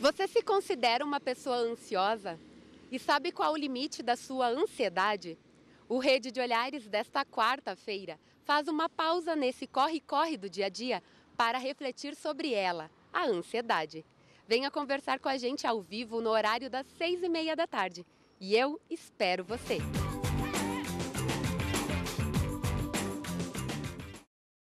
Você se considera uma pessoa ansiosa? E sabe qual o limite da sua ansiedade? O Rede de Olhares desta quarta-feira faz uma pausa nesse corre-corre do dia a dia para refletir sobre ela, a ansiedade. Venha conversar com a gente ao vivo no horário das 6:30 da tarde. E eu espero você!